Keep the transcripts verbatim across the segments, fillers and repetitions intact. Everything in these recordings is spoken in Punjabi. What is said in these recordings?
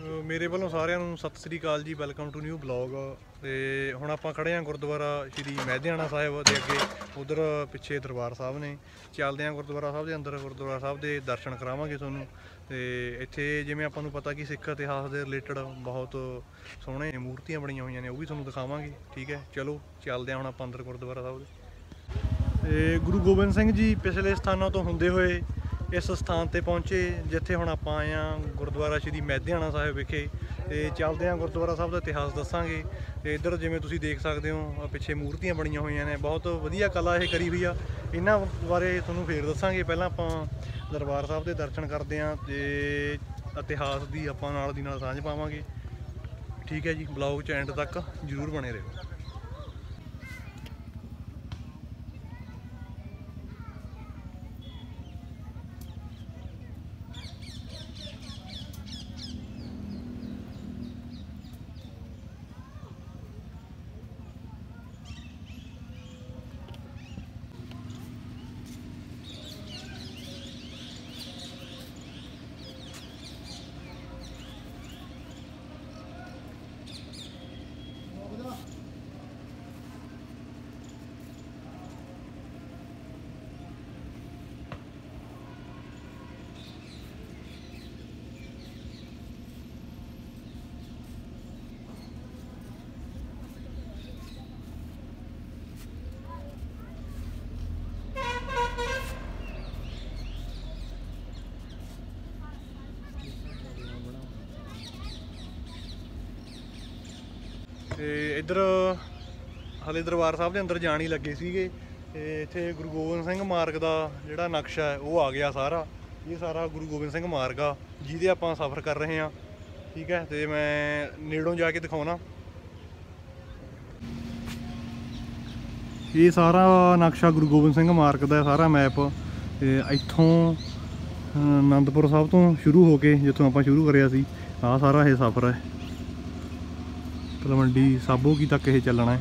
ਮੇਰੇ ਵੱਲੋਂ ਸਾਰਿਆਂ ਨੂੰ ਸਤਿ ਸ੍ਰੀ ਅਕਾਲ ਜੀ। Welcome to new blog. ਤੇ ਹੁਣ ਆਪਾਂ ਖੜੇ ਹਾਂ ਗੁਰਦੁਆਰਾ ਸ਼੍ਰੀ ਮਹਿਧਿਆਣਾ ਸਾਹਿਬ ਦੇ ਅੱਗੇ। ਉਧਰ ਪਿੱਛੇ ਦਰਬਾਰ ਸਾਹਿਬ ਨੇ। ਚੱਲਦੇ ਹਾਂ ਗੁਰਦੁਆਰਾ ਸਾਹਿਬ ਦੇ ਅੰਦਰ, ਗੁਰਦੁਆਰਾ ਸਾਹਿਬ ਦੇ ਦਰਸ਼ਨ ਕਰਾਵਾਂਗੇ ਤੁਹਾਨੂੰ। ਤੇ ਇੱਥੇ ਜਿਵੇਂ ਆਪਾਂ ਨੂੰ ਪਤਾ ਕਿ ਸਿੱਖ ਇਤਿਹਾਸ ਦੇ ਰਿਲੇਟਡ ਬਹੁਤ ਸੋਹਣੇ ਮੂਰਤੀਆਂ ਬਣੀਆਂ ਹੋਈਆਂ ਨੇ, ਉਹ ਵੀ ਤੁਹਾਨੂੰ ਦਿਖਾਵਾਂਗੇ। ਠੀਕ ਹੈ, ਚਲੋ ਚੱਲਦੇ ਹਾਂ ਹੁਣ ਆਪਾਂ ਅੰਦਰ ਗੁਰਦੁਆਰਾ ਸਾਹਿਬ ਦੇ। ਤੇ ਗੁਰੂ ਗੋਬਿੰਦ ਸਿੰਘ ਜੀ ਪਿਛਲੇ ਸਥਾਨਾਂ ਤੋਂ ਹੁੰਦੇ ਹੋਏ ਇਸ ਸਥਾਨ ਤੇ ਪਹੁੰਚੇ ਜਿੱਥੇ ਹੁਣ ਆਪਾਂ ਆਏ ਹਾਂ, ਗੁਰਦੁਆਰਾ ਸ਼੍ਰੀ ਮਹਿਧਿਆਣਾ ਸਾਹਿਬ ਵਿਖੇ। ਤੇ ਚੱਲਦੇ ਹਾਂ ਗੁਰਦੁਆਰਾ ਸਾਹਿਬ ਦਾ ਇਤਿਹਾਸ ਦੱਸਾਂਗੇ। ਤੇ ਇੱਧਰ ਜਿਵੇਂ ਤੁਸੀਂ ਦੇਖ ਸਕਦੇ ਹੋ ਪਿੱਛੇ ਮੂਰਤੀਆਂ ਬਣੀਆਂ ਹੋਈਆਂ ਨੇ, ਬਹੁਤ ਵਧੀਆ ਕਲਾ ਇਹ ਕਰੀ ਹੋਈ ਆ। ਇਹਨਾਂ ਬਾਰੇ ਤੁਹਾਨੂੰ ਫੇਰ ਦੱਸਾਂਗੇ। ਪਹਿਲਾਂ ਆਪਾਂ ਦਰਬਾਰ ਸਾਹਿਬ ਦੇ ਦਰਸ਼ਨ ਕਰਦੇ ਹਾਂ ਤੇ ਇਤਿਹਾਸ ਦੀ ਆਪਾਂ ਨਾਲ ਦੀ ਨਾਲ ਸਾਂਝ ਪਾਵਾਂਗੇ। ਠੀਕ ਹੈ ਜੀ, ਬਲੌਗ 'ਚ ਐਂਡ ਤੱਕ ਜ਼ਰੂਰ ਬਣੇ ਰਹੋ। ਤੇ ਇੱਧਰ ਹਾਲੇ ਦਰਬਾਰ ਸਾਹਿਬ ਦੇ ਅੰਦਰ ਜਾਣ ਹੀ ਲੱਗੇ ਸੀਗੇ ਤੇ ਇੱਥੇ ਗੁਰੂ ਗੋਬਿੰਦ ਸਿੰਘ ਮਾਰਗ ਦਾ ਜਿਹੜਾ ਨਕਸ਼ਾ ਹੈ ਉਹ ਆ ਗਿਆ ਸਾਰਾ। ਇਹ ਸਾਰਾ ਗੁਰੂ ਗੋਬਿੰਦ ਸਿੰਘ ਮਾਰਗ ਆ ਜਿਹਦੇ ਆਪਾਂ ਸਫ਼ਰ ਕਰ ਰਹੇ ਹਾਂ। ਠੀਕ ਹੈ, ਤੇ ਮੈਂ ਨੇੜੋਂ ਜਾ ਕੇ ਦਿਖਾਉਣਾ। ਇਹ ਸਾਰਾ ਨਕਸ਼ਾ ਗੁਰੂ ਗੋਬਿੰਦ ਸਿੰਘ ਮਾਰਗ ਦਾ ਸਾਰਾ ਮੈਪ। ਤੇ ਇੱਥੋਂ ਅਨੰਦਪੁਰ ਸਾਹਿਬ ਤੋਂ ਸ਼ੁਰੂ ਹੋ ਕੇ ਜਿੱਥੋਂ ਆਪਾਂ ਸ਼ੁਰੂ ਕਰਿਆ ਸੀ, ਆਹ ਸਾਰਾ ਇਹ ਸਫ਼ਰ ਹੈ। ਤਲਵੰਡੀ ਸਾਬੋ ਕੀ ਤੱਕ ਇਹ ਚੱਲਣਾ ਹੈ।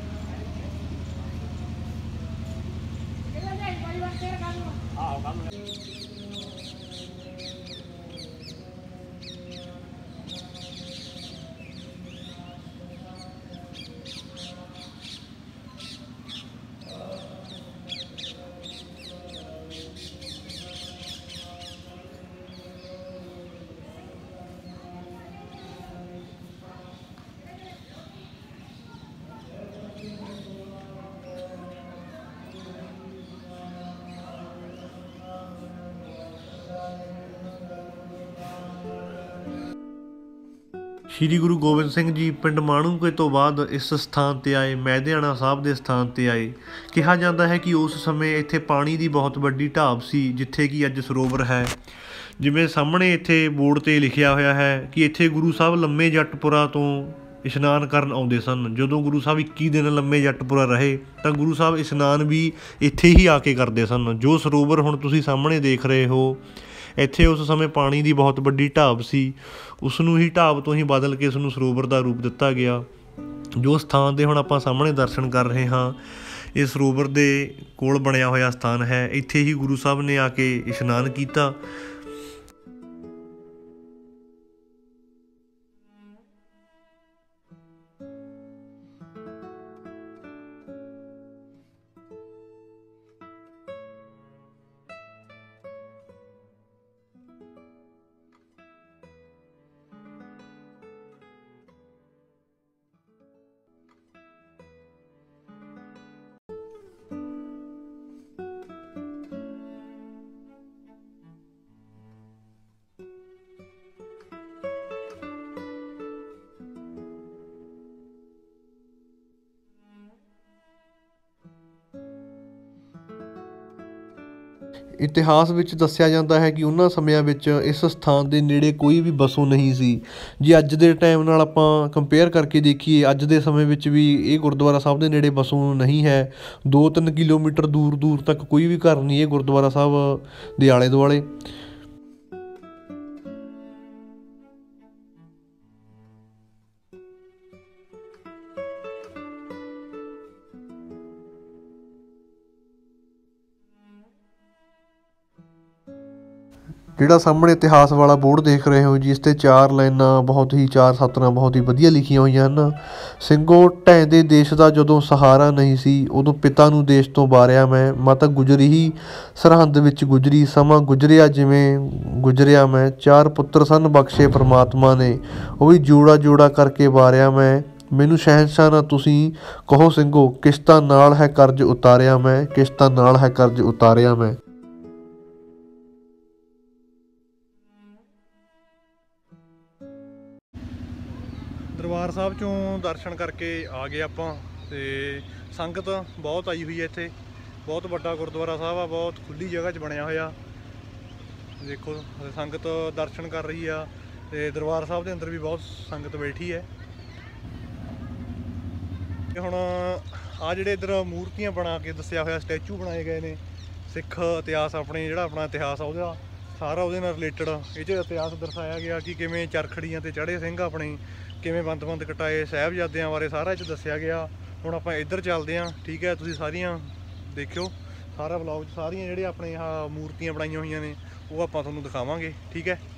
ਸ਼੍ਰੀ ਗੁਰੂ ਗੋਬਿੰਦ ਸਿੰਘ ਜੀ ਪਿੰਡ ਮਾਣੂਕੇ ਤੋਂ ਬਾਅਦ ਇਸ ਸਥਾਨ 'ਤੇ ਆਏ, ਮਹਿਧਿਆਣਾ ਸਾਹਿਬ ਦੇ ਸਥਾਨ 'ਤੇ ਆਏ। ਕਿਹਾ ਜਾਂਦਾ ਹੈ ਕਿ ਉਸ ਸਮੇਂ ਇੱਥੇ ਪਾਣੀ ਦੀ ਬਹੁਤ ਵੱਡੀ ਢਾਬ ਸੀ, ਜਿੱਥੇ ਕਿ ਅੱਜ ਸਰੋਵਰ ਹੈ। ਜਿਵੇਂ ਸਾਹਮਣੇ ਇੱਥੇ ਬੋਰਡ 'ਤੇ ਲਿਖਿਆ ਹੋਇਆ ਹੈ ਕਿ ਇੱਥੇ ਗੁਰੂ ਸਾਹਿਬ ਲੰਮੇ ਜੱਟਪੁਰਾ ਤੋਂ ਇਸ਼ਨਾਨ ਕਰਨ ਆਉਂਦੇ ਸਨ। ਜਦੋਂ ਗੁਰੂ ਸਾਹਿਬ ਇੱਕੀ ਦਿਨ ਲੰਮੇ ਜੱਟਪੁਰਾ ਰਹੇ ਤਾਂ ਗੁਰੂ ਸਾਹਿਬ ਇਸ਼ਨਾਨ ਵੀ ਇੱਥੇ ਹੀ ਆ ਕੇ ਕਰਦੇ ਸਨ। ਜੋ ਸਰੋਵਰ ਹੁਣ ਤੁਸੀਂ ਸਾਹਮਣੇ ਦੇਖ ਰਹੇ ਹੋ, ਇੱਥੇ ਉਸ ਸਮੇਂ ਪਾਣੀ ਦੀ ਬਹੁਤ ਵੱਡੀ ਢਾਬ ਸੀ। ਉਸ ਨੂੰ ਹੀ ਢਾਬ ਤੋਂ ਹੀ ਬਦਲ ਕੇ ਇਸ ਨੂੰ ਸਰੋਵਰ ਦਾ ਰੂਪ ਦਿੱਤਾ ਗਿਆ। ਜੋ ਸਥਾਨ ਦੇ ਹੁਣ ਆਪਾਂ ਸਾਹਮਣੇ ਦਰਸ਼ਨ ਕਰ ਰਹੇ ਹਾਂ, ਇਹ ਸਰੋਵਰ ਦੇ ਕੋਲ ਬਣਿਆ ਹੋਇਆ ਸਥਾਨ ਹੈ। ਇੱਥੇ ਹੀ ਗੁਰੂ ਸਾਹਿਬ ਨੇ ਆ ਕੇ ਇਸ਼ਨਾਨ ਕੀਤਾ। ਇਤਿਹਾਸ ਵਿੱਚ ਦੱਸਿਆ ਜਾਂਦਾ ਹੈ ਕਿ ਉਹਨਾਂ ਸਮਿਆਂ ਵਿੱਚ ਇਸ ਸਥਾਨ ਦੇ ਨੇੜੇ ਕੋਈ ਵੀ ਵਸੋਂ ਨਹੀਂ ਸੀ। ਜੇ ਅੱਜ ਦੇ ਟਾਈਮ ਨਾਲ ਆਪਾਂ ਕੰਪੇਅਰ ਕਰਕੇ ਦੇਖੀਏ, ਅੱਜ ਦੇ ਸਮੇਂ ਵਿੱਚ ਵੀ ਇਹ ਗੁਰਦੁਆਰਾ ਸਾਹਿਬ ਦੇ ਨੇੜੇ ਵਸੋਂ ਨਹੀਂ ਹੈ। ਦੋ ਤਿੰਨ ਕਿਲੋਮੀਟਰ ਦੂਰ ਦੂਰ ਤੱਕ ਕੋਈ ਵੀ ਘਰ ਨਹੀਂ ਇਹ ਗੁਰਦੁਆਰਾ ਸਾਹਿਬ ਦੇ ਆਲੇ ਦੁਆਲੇ। ਜਿਹੜਾ ਸਾਹਮਣੇ ਇਤਿਹਾਸ ਵਾਲਾ ਬੋਰਡ ਦੇਖ ਰਹੇ ਹੋ ਜੀ, ਇਸ 'ਤੇ ਚਾਰ ਲਾਈਨਾਂ ਬਹੁਤ ਹੀ ਚਾਰ ਸਤਰਾਂ ਬਹੁਤ ਹੀ ਵਧੀਆ ਲਿਖੀਆਂ ਹੋਈਆਂ ਹਨ। ਸਿੰਘੋ ਢਹਿੰਦੇ ਦੇਸ਼ ਦਾ ਜਦੋਂ ਸਹਾਰਾ ਨਹੀਂ ਸੀ, ਉਦੋਂ ਪਿਤਾ ਨੂੰ ਦੇਸ਼ ਤੋਂ ਵਾਰਿਆ ਮੈਂ, ਮਾਤਾ ਗੁਜਰੀ ਹੀ ਸਰਹੰਦ ਵਿੱਚ ਗੁਜਰੀ, ਸਮਾਂ ਗੁਜਰਿਆ ਜਿਵੇਂ ਗੁਜਰਿਆ ਮੈਂ, ਚਾਰ ਪੁੱਤਰ ਸਨ ਬਖਸ਼ੇ ਪ੍ਰਮਾਤਮਾ ਨੇ, ਉਹ ਵੀ ਜੋੜਾ ਜੋੜਾ ਕਰਕੇ ਵਾਰਿਆ ਮੈਂ, ਮੈਨੂੰ ਸ਼ਹਿਨਸ਼ਾਹ ਨਾ ਤੁਸੀਂ ਕਹੋ ਸਿੰਘੋ, ਕਿਸ਼ਤਾਂ ਨਾਲ ਹੈ ਕਰਜ਼ ਉਤਾਰਿਆ ਮੈਂ, ਕਿਸ਼ਤਾਂ ਨਾਲ ਹੈ ਕਰਜ਼ ਉਤਾਰਿਆ ਮੈਂ। ਦਰਬਾਰ ਸਾਹਿਬ ਚੋਂ ਦਰਸ਼ਨ ਕਰਕੇ ਆ ਗਏ ਆਪਾਂ, ਤੇ ਸੰਗਤ ਬਹੁਤ ਆਈ ਹੋਈ ਹੈ ਇੱਥੇ। ਬਹੁਤ ਵੱਡਾ ਗੁਰਦੁਆਰਾ ਸਾਹਿਬ ਆ, ਬਹੁਤ ਖੁੱਲੀ ਜਗ੍ਹਾ 'ਚ ਬਣਿਆ ਹੋਇਆ। ਦੇਖੋ ਸੰਗਤ ਦਰਸ਼ਨ ਕਰ ਰਹੀ ਆ, ਤੇ ਦਰਬਾਰ ਸਾਹਿਬ ਦੇ ਅੰਦਰ ਵੀ ਬਹੁਤ ਸੰਗਤ ਬੈਠੀ ਹੈ। ਤੇ ਹੁਣ ਆ ਜਿਹੜੇ ਇੱਧਰ ਮੂਰਤੀਆਂ ਬਣਾ ਕੇ ਦੱਸਿਆ ਹੋਇਆ, ਸਟੈਚੂ ਬਣਾਏ ਗਏ ਨੇ, ਸਿੱਖ ਇਤਿਹਾਸ ਆਪਣੇ ਜਿਹੜਾ ਆਪਣਾ ਇਤਿਹਾਸ ਆ ਉਹਦਾ ਸਾਰਾ ਉਹਦੇ ਨਾਲ ਰਿਲੇਟਡ ਇਹ 'ਚ ਇਤਿਹਾਸ ਦਰਸਾਇਆ ਗਿਆ ਕਿ ਕਿਵੇਂ ਚਰਖੜੀਆਂ 'ਤੇ ਚੜ੍ਹੇ ਸਿੰਘ ਆਪਣੇ, ਕਿਵੇਂ ਬੰਦ ਬੰਦ ਕਟਾਏ, ਸਾਹਿਬਜ਼ਾਦਿਆਂ ਬਾਰੇ ਸਾਰਾ ਇਹ 'ਚ ਦੱਸਿਆ ਗਿਆ। ਹੁਣ ਆਪਾਂ ਇੱਧਰ ਚੱਲਦੇ ਹਾਂ, ਠੀਕ ਹੈ। ਤੁਸੀਂ ਸਾਰੀਆਂ ਦੇਖਿਓ, ਸਾਰਾ ਵਲੌਗ 'ਚ ਸਾਰੀਆਂ ਜਿਹੜੀਆਂ ਆਪਣੇ ਆਹ ਮੂਰਤੀਆਂ ਬਣਾਈਆਂ ਹੋਈਆਂ ਨੇ ਉਹ ਆਪਾਂ ਤੁਹਾਨੂੰ ਦਿਖਾਵਾਂਗੇ, ਠੀਕ ਹੈ।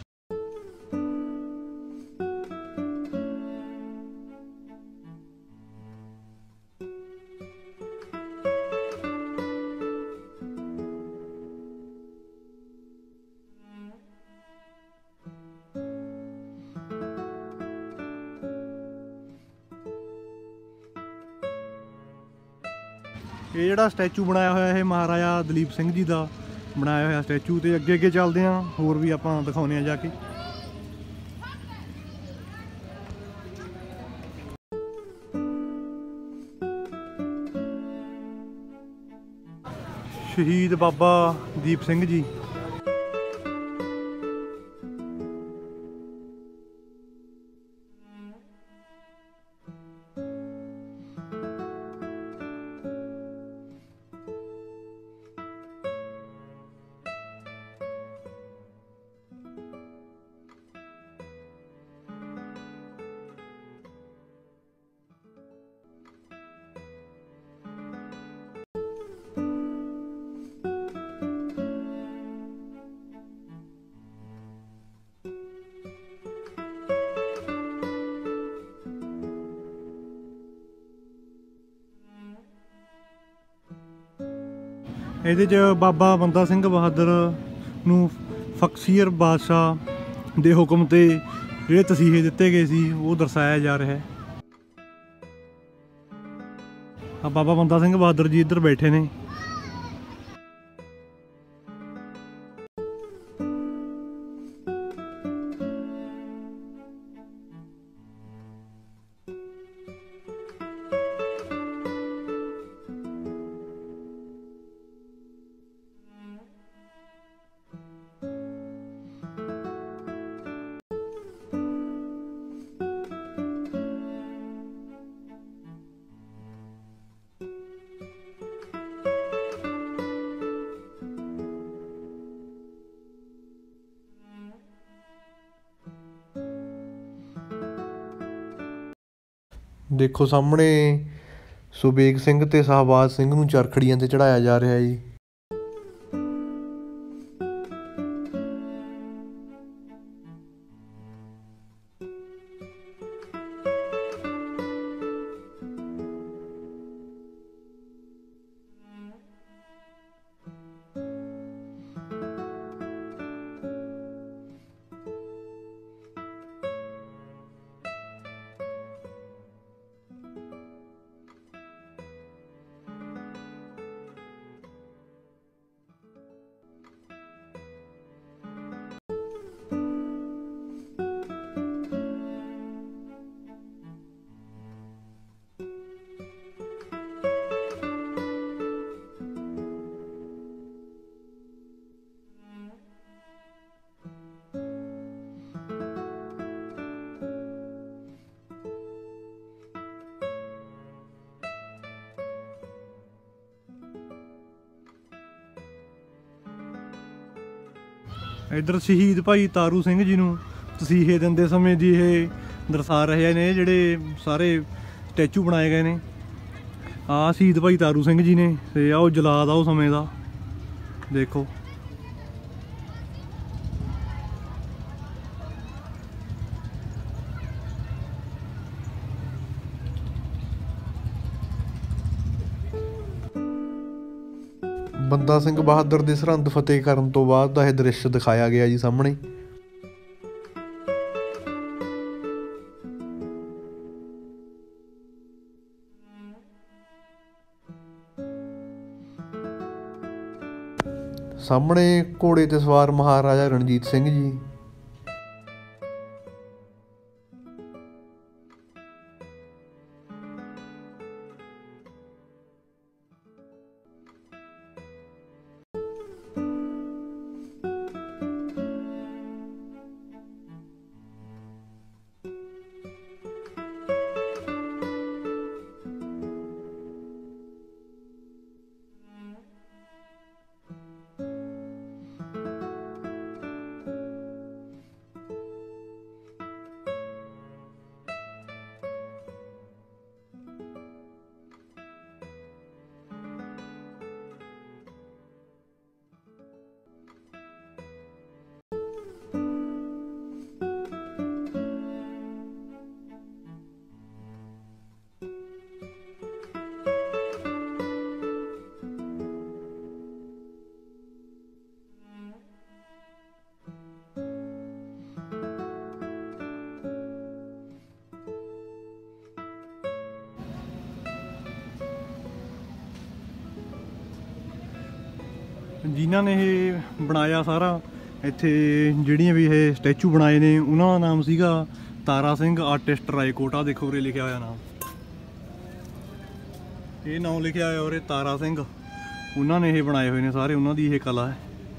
ਇਹ ਜਿਹੜਾ ਸਟੈਚੂ ਬਣਾਇਆ ਹੋਇਆ ਇਹ ਮਹਾਰਾਜਾ ਦਲੀਪ ਸਿੰਘ ਜੀ ਦਾ ਬਣਾਇਆ ਹੋਇਆ ਸਟੈਚੂ। ਤੇ ਅੱਗੇ ਅੱਗੇ ਚੱਲਦੇ ਹਾਂ, ਹੋਰ ਵੀ ਆਪਾਂ ਦਿਖਾਉਂਦੇ ਹਾਂ ਜਾ ਕੇ। ਸ਼ਹੀਦ ਬਾਬਾ ਦੀਪ ਸਿੰਘ ਜੀ। ਇਹਦੇ 'ਚ ਬਾਬਾ ਬੰਦਾ ਸਿੰਘ ਬਹਾਦਰ ਨੂੰ ਫਕਸੀਰ ਬਾਦਸ਼ਾਹ ਦੇ ਹੁਕਮ 'ਤੇ ਜਿਹੜੇ ਤਸੀਹੇ ਦਿੱਤੇ ਗਏ ਸੀ ਉਹ ਦਰਸਾਇਆ ਜਾ ਰਿਹਾ ਹੈ। ਆ ਬਾਬਾ ਬੰਦਾ ਸਿੰਘ ਬਹਾਦਰ ਜੀ ਇੱਧਰ ਬੈਠੇ ਨੇ। ਦੇਖੋ ਸਾਹਮਣੇ ਸੁਬੇਗ ਸਿੰਘ ਤੇ ਸ਼ਾਹਬਾਜ਼ ਸਿੰਘ ਨੂੰ ਚਰਖੜੀਆਂ 'ਤੇ ਚੜ੍ਹਾਇਆ ਜਾ ਰਿਹਾ ਜੀ। ਇੱਧਰ ਸ਼ਹੀਦ ਭਾਈ ਤਾਰੂ ਸਿੰਘ ਜੀ ਨੂੰ ਤਸੀਹੇ ਦਿੰਦੇ ਸਮੇਂ ਦੀ ਇਹ ਦਰਸਾ ਰਹੇ ਨੇ ਜਿਹੜੇ ਸਾਰੇ ਸਟੈਚੂ ਬਣਾਏ ਗਏ ਨੇ। ਆਹ ਸ਼ਹੀਦ ਭਾਈ ਤਾਰੂ ਸਿੰਘ ਜੀ ਨੇ, ਤੇ ਆਹ ਉਹ ਜਲਾਦ ਆ ਉਹ ਸਮੇਂ ਦਾ। ਦੇਖੋ ਬੰਦਾ ਸਿੰਘ ਬਹਾਦਰ ਦੇ ਸਰਹੰਦ ਫਤਿਹ ਕਰਨ ਤੋਂ ਬਾਅਦ ਦਾ ਇਹ ਦ੍ਰਿਸ਼ ਦਿਖਾਇਆ ਗਿਆ ਜੀ ਸਾਹਮਣੇ। ਸਾਹਮਣੇ ਘੋੜੇ ਤੇ ਸਵਾਰ ਮਹਾਰਾਜਾ ਰਣਜੀਤ ਸਿੰਘ ਜੀ। ਜਿਨ੍ਹਾਂ ਨੇ ਇਹ ਬਣਾਇਆ ਸਾਰਾ, ਇੱਥੇ ਜਿਹੜੀਆਂ ਵੀ ਇਹ ਸਟੈਚੂ ਬਣਾਏ ਨੇ ਉਹਨਾਂ ਦਾ ਨਾਮ ਸੀਗਾ ਤਾਰਾ ਸਿੰਘ ਆਰਟਿਸਟ ਰਾਏਕੋਟ। ਆ ਦੇਖੋ ਉਰੇ ਲਿਖਿਆ ਹੋਇਆ ਨਾਮ, ਇਹ ਨਾਮ ਲਿਖਿਆ ਹੋਇਆ ਉਰੇ ਤਾਰਾ ਸਿੰਘ। ਉਹਨਾਂ ਨੇ ਇਹ ਬਣਾਏ ਹੋਏ ਨੇ ਸਾਰੇ, ਉਹਨਾਂ ਦੀ ਇਹ ਕਲਾ ਹੈ।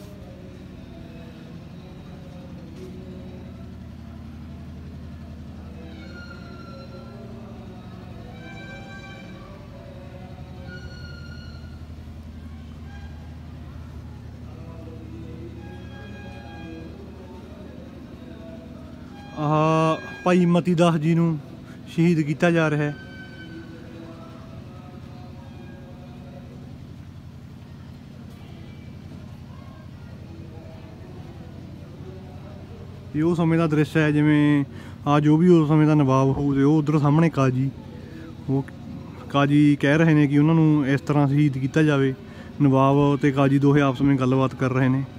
ਆਹ ਭਾਈ ਮਤੀ ਦਾਸ ਜੀ ਨੂੰ ਸ਼ਹੀਦ ਕੀਤਾ ਜਾ ਰਿਹਾ ਹੈ। ਇਹ ਉਹ ਸਮੇਂ ਦਾ ਦ੍ਰਿਸ਼ ਹੈ, ਜਿਵੇਂ ਆ ਜੋ ਵੀ ਉਸ ਸਮੇਂ ਦਾ ਨਵਾਬ ਹੋਊ ਤੇ ਉਹ ਉੱਧਰ ਸਾਹਮਣੇ ਕਾਜੀ, ਉਹ ਕਾਜੀ ਕਹਿ ਰਹੇ ਨੇ ਕਿ ਉਹਨਾਂ ਨੂੰ ਇਸ ਤਰ੍ਹਾਂ ਸ਼ਹੀਦ ਕੀਤਾ ਜਾਵੇ। ਨਵਾਬ ਤੇ ਕਾਜੀ ਦੋਹੇ ਆਪਸ ਵਿੱਚ ਗੱਲਬਾਤ ਕਰ ਰਹੇ ਨੇ।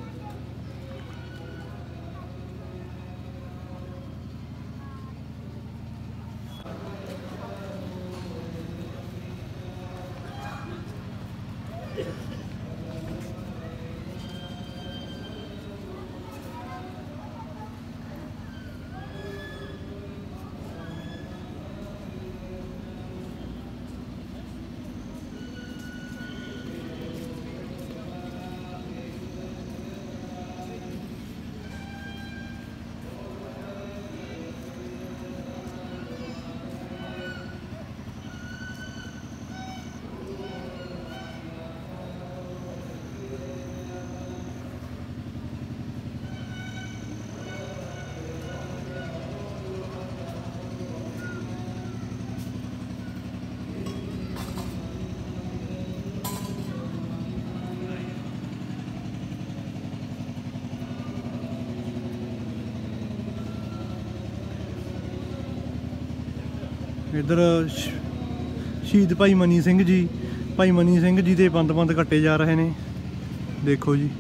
ਇੱਧਰ ਸ਼ਹੀਦ ਭਾਈ ਮਨੀ ਸਿੰਘ ਜੀ, ਭਾਈ ਮਨੀ ਸਿੰਘ ਜੀ ਦੇ ਬੰਦ ਬੰਦ ਕੱਟੇ ਜਾ ਰਹੇ ਨੇ, ਦੇਖੋ ਜੀ।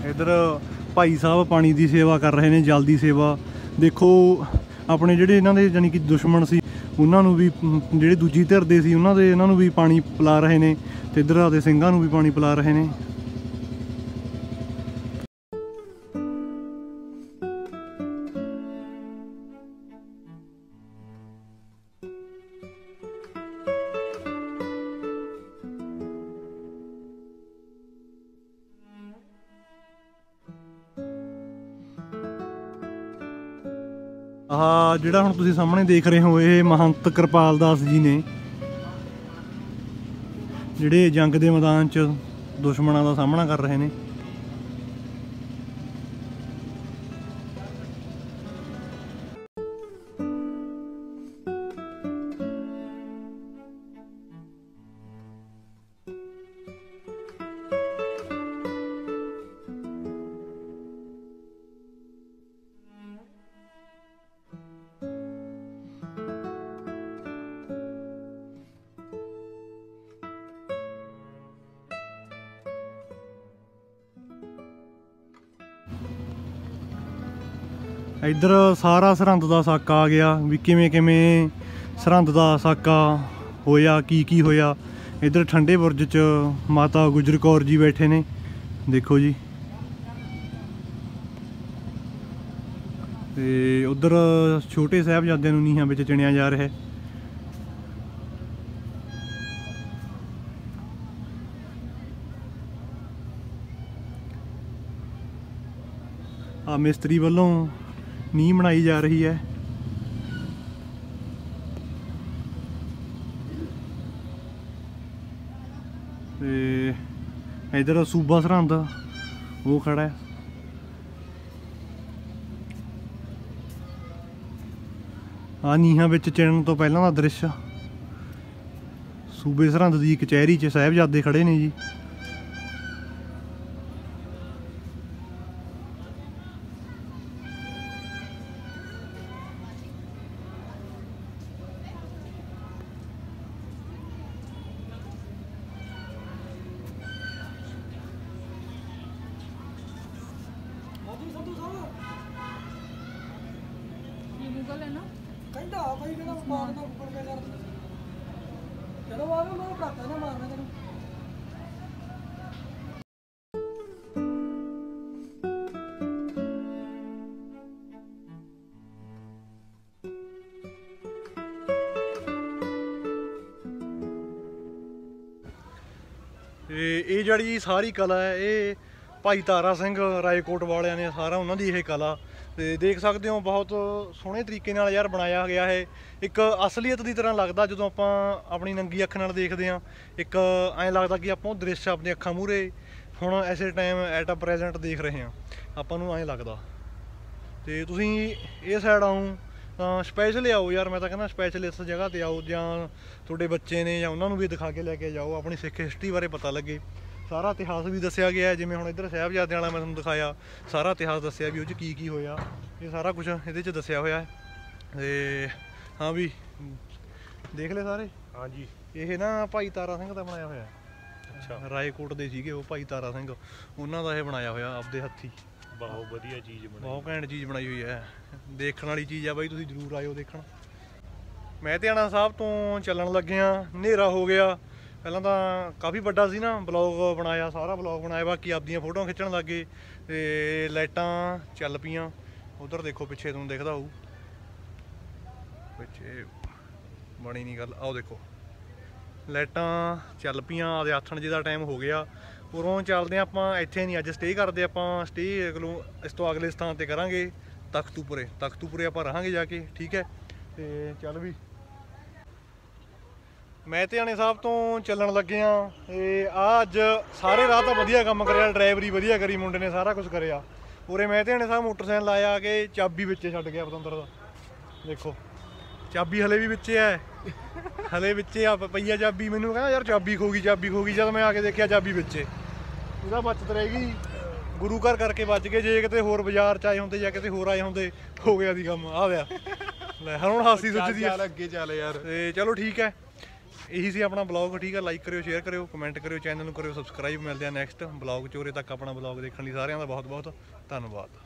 ਇੱਧਰ ਭਾਈ ਸਾਹਿਬ ਪਾਣੀ ਦੀ ਸੇਵਾ ਕਰ ਰਹੇ ਨੇ, ਜਲ ਦੀ ਸੇਵਾ। ਦੇਖੋ ਆਪਣੇ ਜਿਹੜੇ ਇਹਨਾਂ ਦੇ ਜਾਣੀ ਕਿ ਦੁਸ਼ਮਣ ਸੀ ਉਹਨਾਂ ਨੂੰ ਵੀ, ਜਿਹੜੇ ਦੂਜੀ ਧਿਰ ਦੇ ਸੀ ਉਹਨਾਂ ਦੇ, ਇਹਨਾਂ ਨੂੰ ਵੀ ਪਾਣੀ ਪਿਲਾ ਰਹੇ ਨੇ, ਤੇ ਇੱਧਰ ਆਪਦੇ ਸਿੰਘਾਂ ਨੂੰ ਵੀ ਪਾਣੀ ਪਿਲਾ ਰਹੇ ਨੇ। ਆਹ ਜਿਹੜਾ ਹੁਣ ਤੁਸੀਂ ਸਾਹਮਣੇ ਦੇਖ ਰਹੇ ਹੋ, ਇਹ ਮਹੰਤ ਕਿਰਪਾਲ ਦਾਸ ਜੀ ਨੇ, ਜਿਹੜੇ ਜੰਗ ਦੇ ਮੈਦਾਨ 'ਚ ਦੁਸ਼ਮਣਾਂ ਦਾ ਸਾਹਮਣਾ ਕਰ ਰਹੇ ਨੇ। ਇੱਧਰ ਸਾਰਾ ਸਰਹੰਦ ਦਾ ਸਾਕਾ ਆ ਗਿਆ ਵੀ ਕਿਵੇਂ ਕਿਵੇਂ ਸਰਹੰਦ ਦਾ ਸਾਕਾ ਹੋਇਆ, ਕੀ ਕੀ ਹੋਇਆ। ਇੱਧਰ ਠੰਡੇ ਬੁਰਜ 'ਚ ਮਾਤਾ ਗੁਜਰ ਕੌਰ ਜੀ ਬੈਠੇ ਨੇ, ਦੇਖੋ ਜੀ। ਤੇ ਉਧਰ ਛੋਟੇ ਸਾਹਿਬਜ਼ਾਦਿਆਂ ਨੂੰ ਨੀਹਾਂ ਵਿੱਚ ਚਿਣਿਆ ਜਾ ਰਿਹਾ। ਆ ਮਿਸਤਰੀ ਵੱਲੋਂ ਨੀਂਹ ਬਣਾਈ ਜਾ ਰਹੀ ਹੈ। ਤੇ ਇਧਰ ਸੂਬਾ ਸਰਹੰਦ ਉਹ ਖੜਾ ਹੈ। ਆ ਨੀਹਾਂ ਵਿੱਚ ਚਿਣਨ ਤੋਂ ਪਹਿਲਾਂ ਦਾ ਦ੍ਰਿਸ਼, ਸੂਬੇ ਸਰਹੰਦ ਦੀ ਕਚਹਿਰੀ 'ਚ ਸਾਹਿਬਜ਼ਾਦੇ ਖੜੇ ਨੇ ਜੀ। ਇਹ ਜਿਹੜੀ ਸਾਰੀ ਕਲਾ ਹੈ ਇਹ ਭਾਈ ਤਾਰਾ ਸਿੰਘ ਰਾਏਕੋਟ ਵਾਲਿਆਂ ਨੇ, ਸਾਰਾ ਉਹਨਾਂ ਦੀ ਇਹ ਕਲਾ। ਤੇ ਦੇਖ ਸਕਦੇ ਹੋ ਬਹੁਤ ਸੋਹਣੇ ਤਰੀਕੇ ਨਾਲ ਯਾਰ ਬਣਾਇਆ ਗਿਆ ਹੈ। ਇੱਕ ਅਸਲੀਅਤ ਦੀ ਤਰ੍ਹਾਂ ਲੱਗਦਾ ਜਦੋਂ ਆਪਾਂ ਆਪਣੀ ਨੰਗੀ ਅੱਖ ਨਾਲ ਦੇਖਦੇ ਹਾਂ। ਇੱਕ ਐਂ ਲੱਗਦਾ ਕਿ ਆਪਾਂ ਉਹ ਦ੍ਰਿਸ਼ ਆਪਣੀ ਅੱਖਾਂ ਮੂਹਰੇ ਹੁਣ ਐਸੇ ਟਾਈਮ ਐਟ ਅ ਪ੍ਰੈਜ਼ੈਂਟ ਦੇਖ ਰਹੇ ਹਾਂ, ਆਪਾਂ ਨੂੰ ਐਂ ਲੱਗਦਾ। ਤੇ ਤੁਸੀਂ ਇਹ ਸਾਈਡ ਆਓ ਤਾਂ ਸਪੈਸ਼ਲ ਆਓ ਯਾਰ, ਮੈਂ ਤਾਂ ਕਹਿੰਦਾ ਸਪੈਸ਼ਲ ਇਸ ਜਗ੍ਹਾ 'ਤੇ ਆਓ, ਜਾਂ ਤੁਹਾਡੇ ਬੱਚੇ ਨੇ ਜਾਂ ਉਹਨਾਂ ਨੂੰ ਵੀ ਦਿਖਾ ਕੇ ਲੈ ਕੇ ਜਾਓ, ਆਪਣੀ ਸਿੱਖ ਹਿਸਟਰੀ ਬਾਰੇ ਪਤਾ ਲੱਗੇ। ਸਾਰਾ ਇਤਿਹਾਸ ਵੀ ਦੱਸਿਆ ਗਿਆ, ਜਿਵੇਂ ਹੁਣ ਇੱਧਰ ਸਾਹਿਬਜ਼ਾਦਿਆਂ ਵਾਲਾ ਮੈਂ ਤੁਹਾਨੂੰ ਦਿਖਾਇਆ, ਸਾਰਾ ਇਤਿਹਾਸ ਦੱਸਿਆ ਵੀ ਉਹ 'ਚ ਕੀ ਕੀ ਹੋਇਆ। ਇਹ ਸਾਰਾ ਕੁਛ ਇਹਦੇ 'ਚ ਦੱਸਿਆ ਹੋਇਆ ਹੈ। ਤੇ ਹਾਂ ਵੀ ਦੇਖ ਲਏ ਸਾਰੇ। ਹਾਂਜੀ, ਇਹ ਨਾ ਭਾਈ ਤਾਰਾ ਸਿੰਘ ਦਾ ਬਣਾਇਆ ਹੋਇਆ। ਅੱਛਾ, ਰਾਏਕੋਟ ਦੇ ਸੀਗੇ ਉਹ ਭਾਈ ਤਾਰਾ ਸਿੰਘ, ਉਹਨਾਂ ਦਾ ਇਹ ਬਣਾਇਆ ਹੋਇਆ ਆਪਦੇ ਹੱਥੀਂ। ਬਹੁਤ ਵਧੀਆ ਚੀਜ਼ ਬਣਾਈ, ਬਹੁਤ ਘੈਂਟ ਚੀਜ਼ ਬਣਾਈ ਹੋਈ ਹੈ, ਦੇਖਣ ਵਾਲੀ ਚੀਜ਼ ਆ ਬਾਈ, ਤੁਸੀਂ ਜ਼ਰੂਰ ਆਇਓ ਦੇਖਣ। ਮਹਿਤਿਆਣਾ ਸਾਹਿਬ ਤੋਂ ਚੱਲਣ ਲੱਗੇ ਆ, ਹਨੇਰਾ ਹੋ ਗਿਆ। ਪਹਿਲਾਂ ਤਾਂ ਕਾਫੀ ਵੱਡਾ ਸੀ ਨਾ, ਬਲੌਗ ਬਣਾਇਆ, ਸਾਰਾ ਬਲੌਗ ਬਣਾਇਆ, ਬਾਕੀ ਆਪਦੀਆਂ ਫੋਟੋਆਂ ਖਿੱਚਣ ਲੱਗ ਗਏ। ਤੇ ਲਾਈਟਾਂ ਚੱਲ ਪਈਆਂ, ਉਧਰ ਦੇਖੋ ਪਿੱਛੇ ਤੁਹਾਨੂੰ ਦਿਖਦਾ ਹੋਊ, ਪਿੱਛੇ ਬਣੀ ਨਹੀਂ ਗੱਲ, ਆਓ ਦੇਖੋ ਲਾਈਟਾਂ ਚੱਲ ਪਈਆਂ। ਆਦੇ ਆਥਣ ਜੀ ਦਾ ਟਾਈਮ ਹੋ ਗਿਆ। ਉਰੋਂ ਚੱਲਦੇ ਆਪਾਂ, ਇੱਥੇ ਨਹੀਂ ਅੱਜ ਸਟੇ ਕਰਦੇ ਆਪਾਂ, ਸਟੇ ਅਗਲੋਂ ਇਸ ਤੋਂ ਅਗਲੇ ਸਥਾਨ 'ਤੇ ਕਰਾਂਗੇ ਤਖਤੂਪੁਰੇ। ਤਖਤੂਪੁਰੇ ਆਪਾਂ ਰਹਾਂਗੇ ਜਾ ਕੇ, ਠੀਕ ਹੈ। ਤੇ ਚੱਲ ਵੀ ਮਹਿਤਿਆਣੇ ਸਾਹਿਬ ਤੋਂ ਚੱਲਣ ਲੱਗੇ ਆ। ਤੇ ਆ ਅੱਜ ਸਾਰੇ ਰਾਹ ਤਾਂ ਵਧੀਆ ਕੰਮ ਕਰਿਆ, ਡਰਾਈਵਰੀ ਵਧੀਆ ਕਰੀ ਮੁੰਡੇ ਨੇ, ਸਾਰਾ ਕੁਝ ਕਰਿਆ। ਉਰੇ ਮਹਿਤਿਆਣੇ ਸਾਹਿਬ ਮੋਟਰਸਾਈਕਲ ਲਾਇਆ ਕੇ ਚਾਬੀ ਵਿੱਚੇ ਛੱਡ ਗਿਆ ਪਤੰਦਰ ਦਾ, ਦੇਖੋ ਚਾਬੀ ਹਲੇ ਵੀ ਵਿੱਚੇ ਹੈ, ਹਲੇ ਵਿੱਚੇ ਆ ਪਈਆ ਚਾਬੀ। ਮੈਨੂੰ ਕਹਿੰਦਾ ਯਾਰ ਚਾਬੀ ਖੋ ਗਈ, ਚਾਬੀ ਖੋ ਗਈ। ਜਦ ਮੈਂ ਆ ਕੇ ਦੇਖਿਆ ਚਾਬੀ ਵਿੱਚੇ, ਉਹਦਾ ਬਚਤ ਰਹਿ ਗਈ। ਗੁਰੂ ਘਰ ਕਰਕੇ ਬਚ ਗਏ, ਜੇ ਕਿਤੇ ਹੋਰ ਬਾਜ਼ਾਰ 'ਚ ਆਏ ਹੁੰਦੇ ਜਾਂ ਕਿਤੇ ਹੋਰ ਆਏ ਹੁੰਦੇ ਹੋ ਗਿਆ ਦੀ ਕੰਮ। ਆ ਗਿਆ ਲੈ ਹੁਣ ਹਾਸੀ ਸੁੱਝਦੀ ਆ, ਅੱਗੇ ਚੱਲ ਯਾਰ। ਤੇ ਚਲੋ ਠੀਕ ਹੈ, ਇਹੀ ਸੀ ਆਪਣਾ ਬਲੌਗ। ਠੀਕ ਆ, ਲਾਈਕ ਕਰਿਓ, ਸ਼ੇਅਰ ਕਰਿਓ, ਕਮੈਂਟ ਕਰਿਓ, ਚੈਨਲ ਨੂੰ ਕਰਿਓ ਸਬਸਕ੍ਰਾਈਬ। ਮਿਲਦੇ ਆ ਨੈਕਸਟ ਬਲੌਗ 'ਚ। ਉਰੇ ਤੱਕ ਆਪਣਾ ਬਲੌਗ ਦੇਖਣ ਲਈ ਸਾਰਿਆਂ ਦਾ ਬਹੁਤ ਬਹੁਤ ਧੰਨਵਾਦ।